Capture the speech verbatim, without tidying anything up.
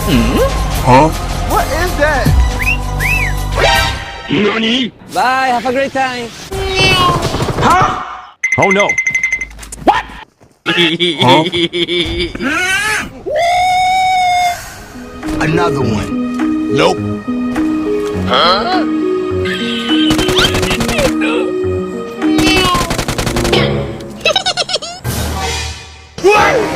Huh? What is that? Nani? Bye, have a great time. Huh? Oh no. What? Huh? Another one. Nope. Huh?